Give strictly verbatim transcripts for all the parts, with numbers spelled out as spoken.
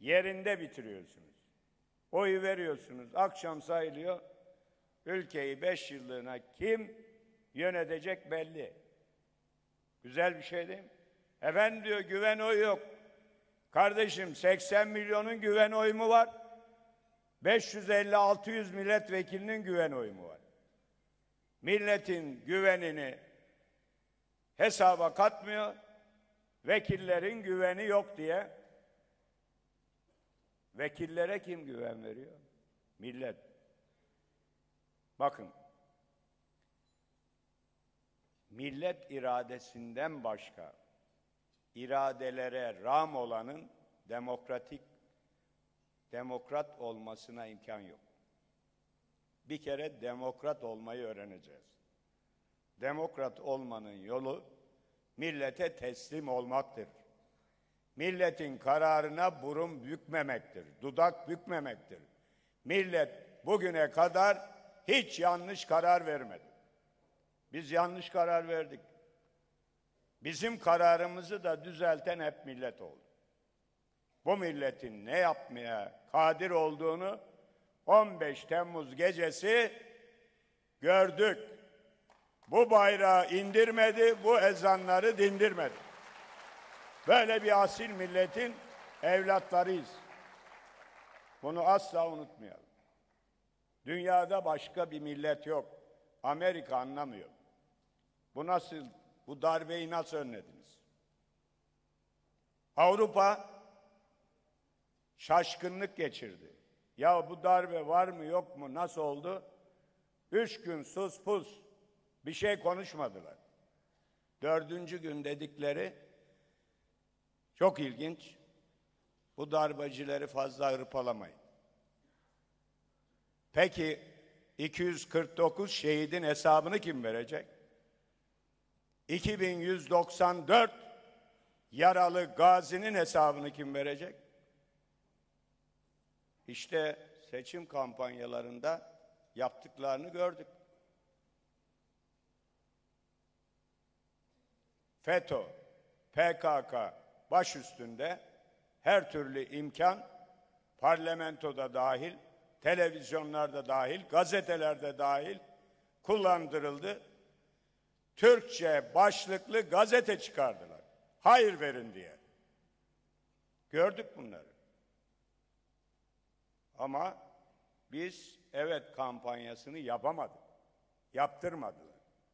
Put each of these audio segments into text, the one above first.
yerinde bitiriyorsunuz. Oyu veriyorsunuz, akşam sayılıyor. Ülkeyi beş yıllığına kim yönetecek belli. Güzel bir şey değil mi? Efendim diyor, güven oyu yok. Kardeşim, seksen milyonun güven oyu mu var? beş yüz elli altı yüz milletvekilinin güven oyu mu var? Milletin güvenini hesaba katmıyor, vekillerin güveni yok diye. Vekillere kim güven veriyor? Millet. Bakın, millet iradesinden başka iradelere rağm olanın demokratik, demokrat olmasına imkan yok. Bir kere demokrat olmayı öğreneceğiz. Demokrat olmanın yolu millete teslim olmaktır. Milletin kararına burun bükmemektir, dudak bükmemektir. Millet bugüne kadar hiç yanlış karar vermedi. Biz yanlış karar verdik. Bizim kararımızı da düzelten hep millet oldu. Bu milletin ne yapmaya kadir olduğunu on beş Temmuz gecesi gördük. Bu bayrağı indirmedi, bu ezanları dindirmedi. Böyle bir asil milletin evlatlarıyız. Bunu asla unutmayalım. Dünyada başka bir millet yok. Amerika anlamıyor. Bu nasıl, bu darbeyi nasıl önlediniz? Avrupa şaşkınlık geçirdi. Ya bu darbe var mı yok mu, nasıl oldu? Üç gün sus pus bir şey konuşmadılar. Dördüncü gün dedikleri çok ilginç. Bu darbecileri fazla hırpalamayın. Peki iki yüz kırk dokuz şehidin hesabını kim verecek? iki bin yüz doksan dört yaralı gazinin hesabını kim verecek? İşte seçim kampanyalarında yaptıklarını gördük. FETÖ, P K K baş üstünde her türlü imkan, parlamentoda dahil, televizyonlarda dahil, gazetelerde dahil kullandırıldı. Türkçe başlıklı gazete çıkardılar. Hayır verin diye. Gördük bunları. Ama biz evet kampanyasını yapamadık. Yaptırmadılar.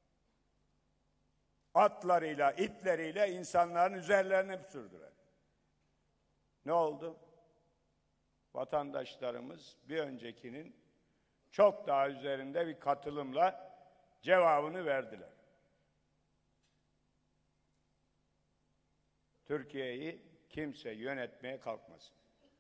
Atlarıyla, itleriyle insanların üzerlerine sürdüler. Ne oldu? Vatandaşlarımız bir öncekinin çok daha üzerinde bir katılımla cevabını verdiler. Türkiye'yi kimse yönetmeye kalkmasın.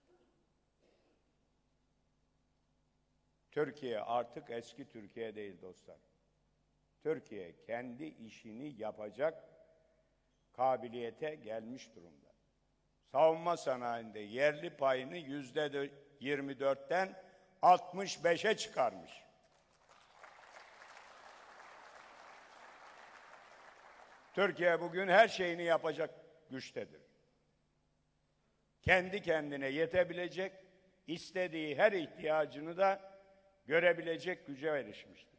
Türkiye artık eski Türkiye değil dostlar. Türkiye kendi işini yapacak kabiliyete gelmiş durumda. Savunma sanayinde yerli payını yüzde yirmi dörtten altmış beşe çıkarmış. Türkiye bugün her şeyini yapacak güçtedir. Kendi kendine yetebilecek, istediği her ihtiyacını da görebilecek güce erişmiştir.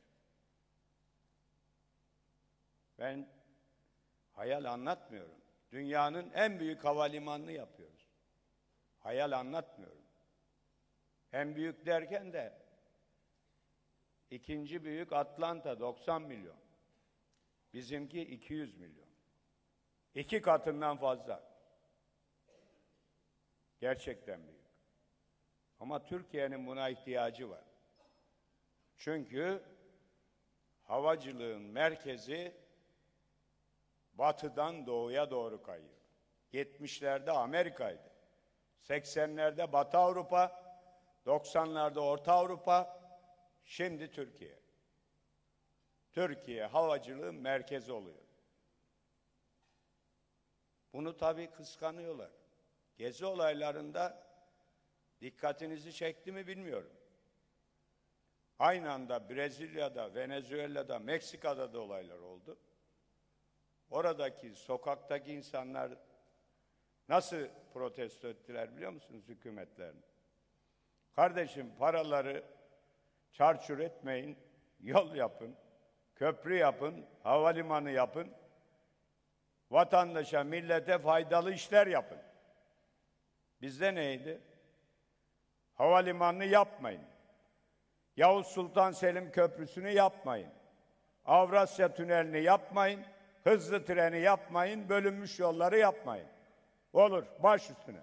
Ben hayal anlatmıyorum. Dünyanın en büyük havalimanını yapıyoruz. Hayal anlatmıyorum. En büyük derken de ikinci büyük Atlanta doksan milyon. Bizimki iki yüz milyon. İki katından fazla. Gerçekten büyük. Ama Türkiye'nin buna ihtiyacı var. Çünkü havacılığın merkezi batıdan doğuya doğru kayıyor. yetmişlerde Amerika'ydı. seksenlerde Batı Avrupa, doksanlarda Orta Avrupa, şimdi Türkiye. Türkiye havacılığın merkezi oluyor. Bunu tabii kıskanıyorlar. Gezi olaylarında dikkatinizi çekti mi bilmiyorum. Aynı anda Brezilya'da, Venezuela'da, Meksika'da da olaylar oldu. Oradaki sokaktaki insanlar Nasıl protesto ettiler biliyor musunuz hükümetlerini? Kardeşim paraları çarçur etmeyin, yol yapın, köprü yapın, havalimanı yapın, vatandaşa, millete faydalı işler yapın. Bizde neydi? Havalimanını yapmayın. Yavuz Sultan Selim Köprüsü'nü yapmayın. Avrasya Tüneli'ni yapmayın. Hızlı treni yapmayın. Bölünmüş yolları yapmayın. Olur, baş üstüne.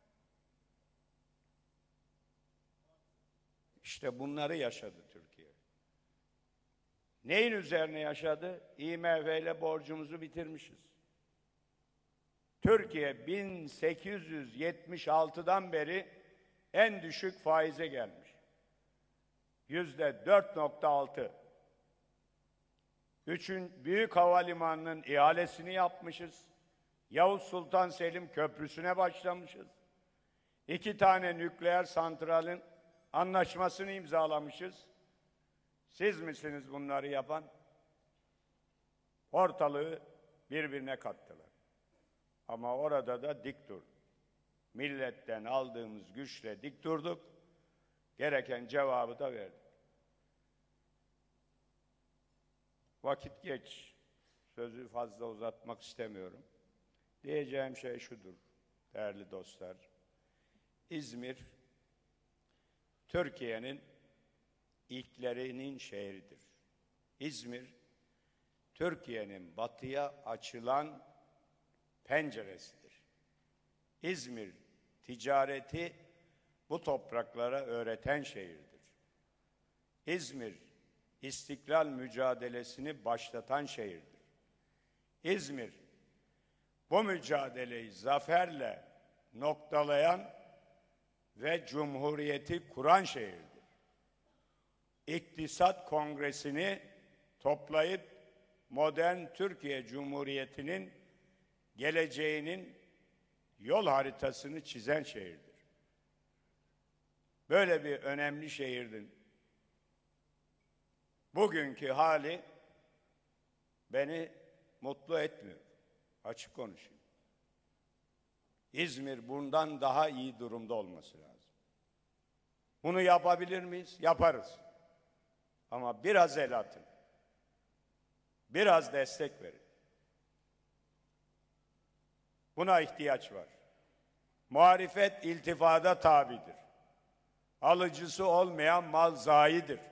İşte bunları yaşadı Türkiye. Neyin üzerine yaşadı? I M F ile borcumuzu bitirmişiz. Türkiye bin sekiz yüz yetmiş altıdan beri en düşük faize gelmiş. Yüzde dört nokta altı. Üçün büyük havalimanının ihalesini yapmışız. Yavuz Sultan Selim Köprüsü'ne başlamışız. İki tane nükleer santralin anlaşmasını imzalamışız. Siz misiniz bunları yapan? Ortalığı birbirine kattılar. Ama orada da dik dur. Milletten aldığımız güçle dik durduk. Gereken cevabı da verdik. Vakit geç. Sözü fazla uzatmak istemiyorum. Diyeceğim şey şudur değerli dostlar. İzmir, Türkiye'nin ilklerinin şehridir. İzmir, Türkiye'nin batıya açılan penceresidir. İzmir, ticareti bu topraklara öğreten şehirdir. İzmir, istiklal mücadelesini başlatan şehirdir. İzmir, bu mücadeleyi zaferle noktalayan ve Cumhuriyeti kuran şehirdir. İktisat Kongresi'ni toplayıp modern Türkiye Cumhuriyeti'nin geleceğinin yol haritasını çizen şehirdir. Böyle bir önemli şehirdin bugünkü hali beni mutlu etmiyor. Açık konuşayım. İzmir bundan daha iyi durumda olması lazım. Bunu yapabilir miyiz? Yaparız. Ama biraz el atın. Biraz destek verin. Buna ihtiyaç var. Muharefet iltifada tabidir. Alıcısı olmayan mal zayidir.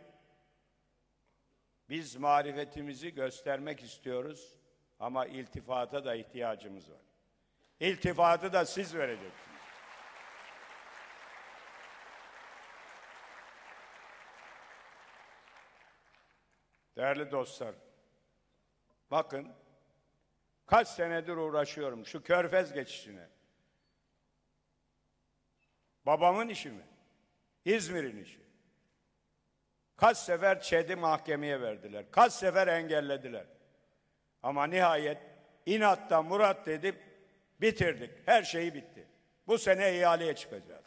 Biz marifetimizi göstermek istiyoruz ama iltifata da ihtiyacımız var. İltifatı da siz vereceksiniz. Değerli dostlar, bakın kaç senedir uğraşıyorum şu Körfez geçişine. Babamın işi mi? İzmir'in işi. Kaç sefer ÇED'i mahkemeye verdiler. Kaç sefer engellediler. Ama nihayet inatla murat dedip bitirdik. Her şey bitti. Bu sene ihaleye çıkacağız.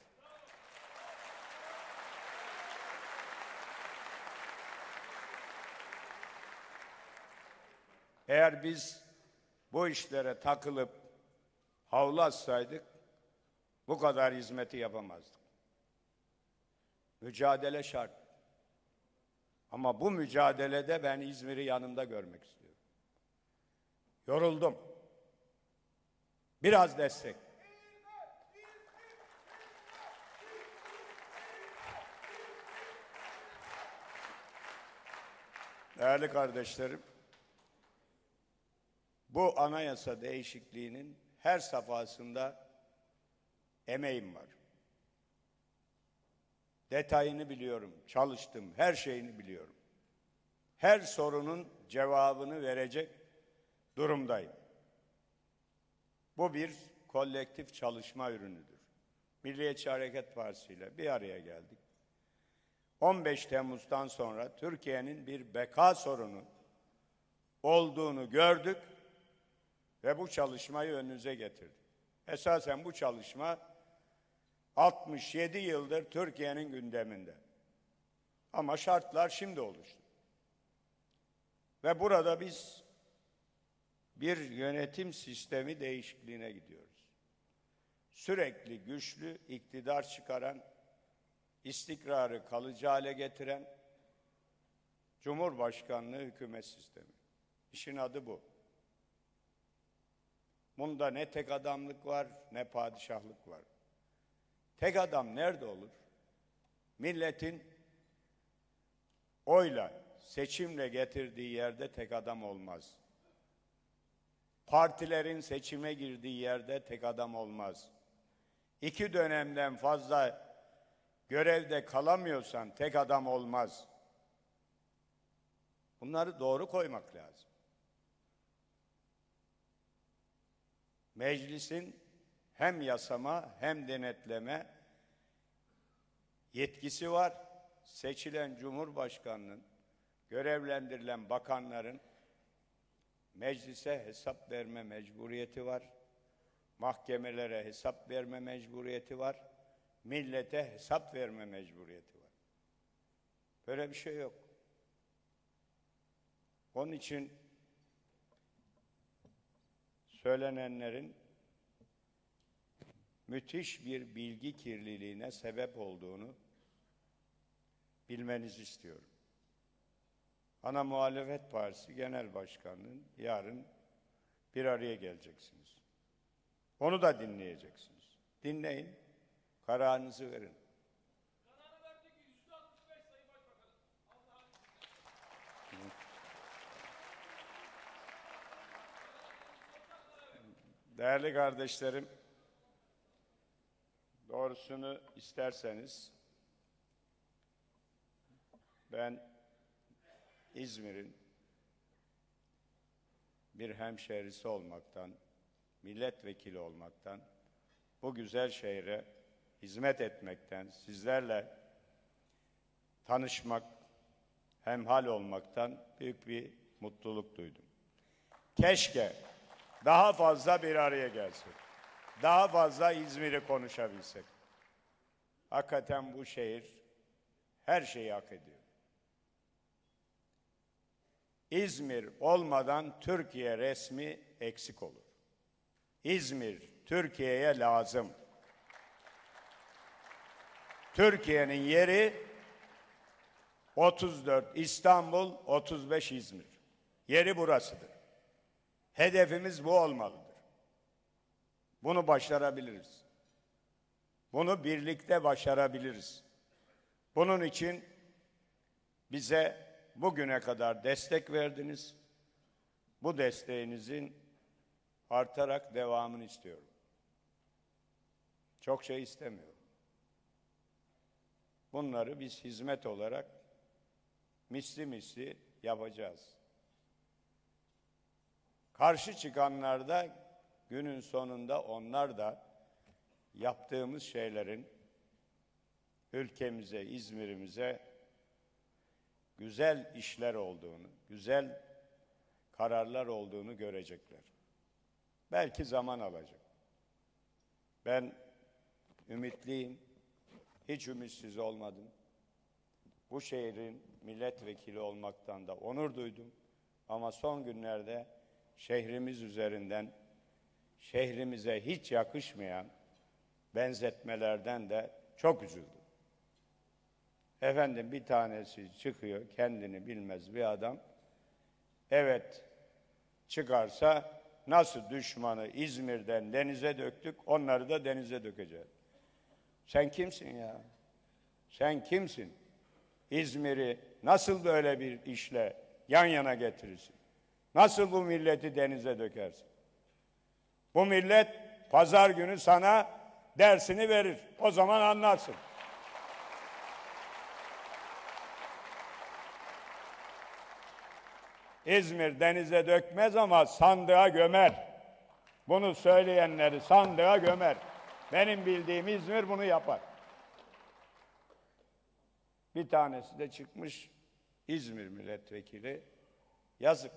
Eğer biz bu işlere takılıp havlu atsaydık bu kadar hizmeti yapamazdık. Mücadele şart. Ama bu mücadelede ben İzmir'i yanımda görmek istiyorum. Yoruldum. Biraz destek. Değerli kardeşlerim, bu anayasa değişikliğinin her safhasında emeğim var. Detayını biliyorum, çalıştım, her şeyini biliyorum. Her sorunun cevabını verecek durumdayım. Bu bir kolektif çalışma ürünüdür. Milliyetçi Hareket Partisi ile bir araya geldik. on beş Temmuz'dan sonra Türkiye'nin bir beka sorunu olduğunu gördük ve bu çalışmayı önünüze getirdik. Esasen bu çalışma altmış yedi yıldır Türkiye'nin gündeminde. Ama şartlar şimdi oluştu. Ve burada biz bir yönetim sistemi değişikliğine gidiyoruz. sürekli güçlü iktidar çıkaran, istikrarı kalıcı hale getiren Cumhurbaşkanlığı hükümet sistemi. İşin adı bu. Bunda ne tek adamlık var, ne padişahlık var. Tek adam nerede olur? Milletin oyla, seçimle getirdiği yerde tek adam olmaz. Partilerin seçime girdiği yerde tek adam olmaz. İki dönemden fazla görevde kalamıyorsan tek adam olmaz. Bunları doğru koymak lazım. Meclisin hem yasama hem denetleme yetkisi var. Seçilen Cumhurbaşkanının, görevlendirilen bakanların meclise hesap verme mecburiyeti var. Mahkemelere hesap verme mecburiyeti var. Millete hesap verme mecburiyeti var. Böyle bir şey yok. Onun için söylenenlerin müthiş bir bilgi kirliliğine sebep olduğunu bilmenizi istiyorum. Ana Muhalefet Partisi Genel Başkanı'nın yarın bir araya geleceksiniz. Onu da dinleyeceksiniz. Dinleyin, kararınızı verin. Kararı verdik yüzde altmış beş Sayın Başbakanım. Değerli kardeşlerim, doğrusunu isterseniz ben İzmir'in bir hemşehrisi olmaktan, milletvekili olmaktan, bu güzel şehre hizmet etmekten, sizlerle tanışmak, hemhal olmaktan büyük bir mutluluk duydum. Keşke daha fazla bir araya gelsek, daha fazla İzmir'i konuşabilsek. Hakikaten bu şehir her şeyi hak ediyor. İzmir olmadan Türkiye resmi eksik olur. İzmir Türkiye'ye lazım. Türkiye'nin yeri otuz dört İstanbul, otuz beş İzmir. Yeri burasıdır. Hedefimiz bu olmalıdır. Bunu başarabiliriz. Bunu birlikte başarabiliriz. Bunun için bize bugüne kadar destek verdiniz. Bu desteğinizin artarak devamını istiyorum. Çok şey istemiyorum. Bunları biz hizmet olarak misli misli yapacağız. Karşı çıkanlar da günün sonunda onlar da yaptığımız şeylerin ülkemize, İzmir'imize güzel işler olduğunu, güzel kararlar olduğunu görecekler. Belki zaman alacak. Ben ümitliyim, hiç ümitsiz olmadım. Bu şehrin milletvekili olmaktan da onur duydum. Ama son günlerde şehrimiz üzerinden, şehrimize hiç yakışmayan benzetmelerden de çok üzüldüm. Efendim bir tanesi çıkıyor, kendini bilmez bir adam. Evet, çıkarsa nasıl düşmanı İzmir'den denize döktük, onları da denize dökeceğiz. Sen kimsin ya? Sen kimsin? İzmir'i nasıl böyle bir işle yan yana getirirsin? Nasıl bu milleti denize dökersin? Bu millet pazar günü sana dersini verir. O zaman anlarsın. İzmir denize dökmez ama sandığa gömer. Bunu söyleyenleri sandığa gömer. Benim bildiğim İzmir bunu yapar. Bir tanesi de çıkmış İzmir milletvekili. Yazık.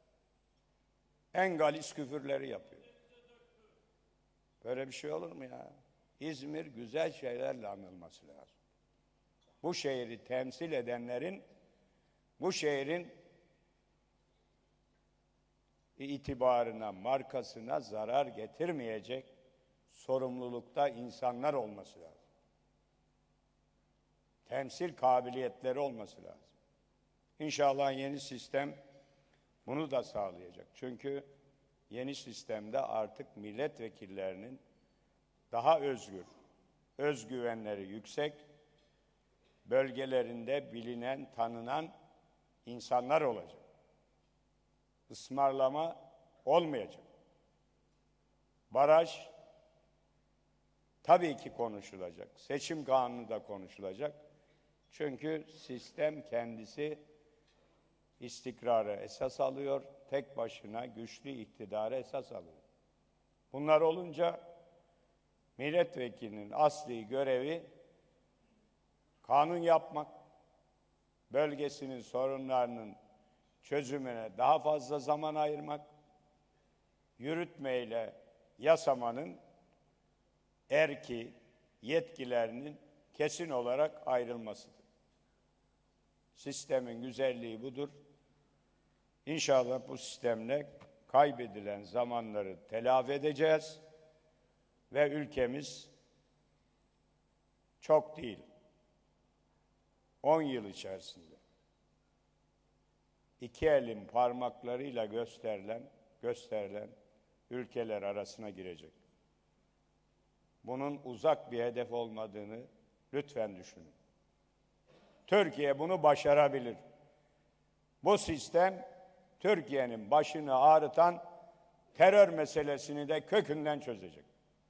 En galis küfürleri yapıyor. Böyle bir şey olur mu ya? İzmir güzel şeylerle anılması lazım. Bu şehri temsil edenlerin, bu şehrin itibarına, markasına zarar getirmeyecek sorumlulukta insanlar olması lazım. Temsil kabiliyetleri olması lazım. İnşallah yeni sistem bunu da sağlayacak. Çünkü yeni sistemde artık milletvekillerinin daha özgür, özgüvenleri yüksek, bölgelerinde bilinen, tanınan insanlar olacak. Ismarlama olmayacak. Baraj tabii ki konuşulacak. Seçim kanunu da konuşulacak. Çünkü sistem kendisi istikrarı esas alıyor, tek başına güçlü iktidarı esas alıyor. Bunlar olunca milletvekilinin asli görevi kanun yapmak, bölgesinin sorunlarının çözümüne daha fazla zaman ayırmak, yürütmeyle yasamanın erki yetkilerinin kesin olarak ayrılmasıdır. Sistemin güzelliği budur. İnşallah bu sistemle kaybedilen zamanları telafi edeceğiz ve ülkemiz çok değil, on yıl içerisinde iki elin parmaklarıyla gösterilen, gösterilen ülkeler arasına girecek. Bunun uzak bir hedef olmadığını lütfen düşünün. Türkiye bunu başarabilir. Bu sistem Türkiye'nin başını ağrıtan terör meselesini de kökünden çözecek.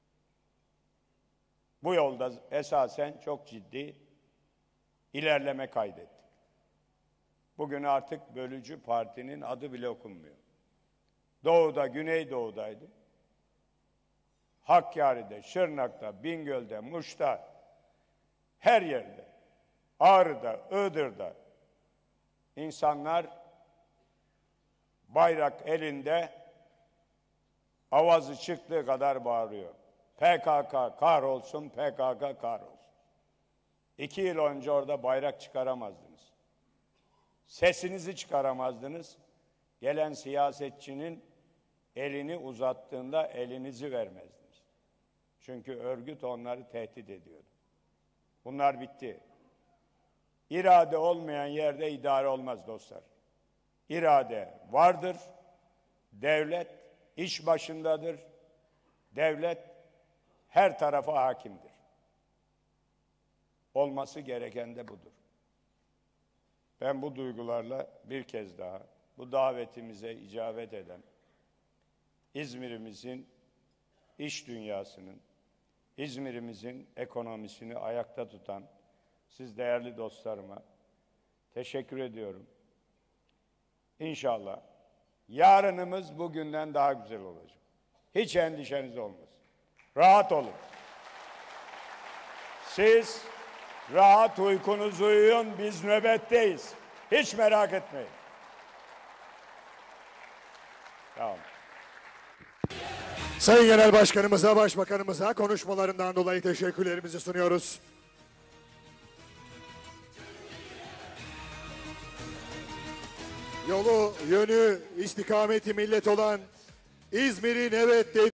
Bu yolda esasen çok ciddi ilerleme kaydettik. Bugün artık bölücü partinin adı bile okunmuyor. Doğu'da, Güneydoğu'daydım. Hakkari'de, Şırnak'ta, Bingöl'de, Muş'ta, her yerde, Ağrı'da, Iğdır'da insanlar bayrak elinde avazı çıktığı kadar bağırıyor. P K K kahrolsun, P K K kahrolsun. İki yıl önce orada bayrak çıkaramazdınız. Sesinizi çıkaramazdınız. Gelen siyasetçinin elini uzattığında elinizi vermezdiniz. Çünkü örgüt onları tehdit ediyordu. Bunlar bitti. İrade olmayan yerde idare olmaz dostlar. İrade vardır. Devlet iş başındadır. Devlet her tarafa hakimdir. Olması gereken de budur. Ben bu duygularla bir kez daha bu davetimize icabet eden İzmir'imizin iş dünyasının, İzmir'imizin ekonomisini ayakta tutan siz değerli dostlarıma teşekkür ediyorum. İnşallah yarınımız bugünden daha güzel olacak. Hiç endişeniz olmasın. Rahat olun. Siz rahat uykunuzu uyuyun, biz nöbetteyiz. Hiç merak etmeyin. Tamam. Sayın Genel Başkanımıza, Başbakanımıza konuşmalarından dolayı teşekkürlerimizi sunuyoruz. Yolu, yönü, istikameti millet olan İzmir'in evet dediği